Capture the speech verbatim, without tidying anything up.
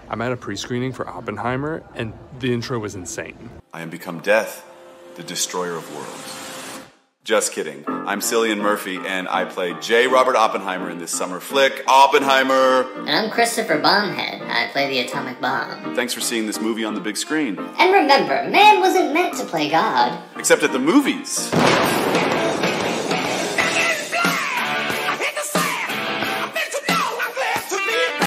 I'm at a pre-screening for Oppenheimer, and the intro was insane. I am become death, the destroyer of worlds. Just kidding. I'm Cillian Murphy, and I play J. Robert Oppenheimer in this summer flick, Oppenheimer! And I'm Christopher Bombhead. I play the atomic bomb. Thanks for seeing this movie on the big screen. And remember, man wasn't meant to play God. Except at the movies.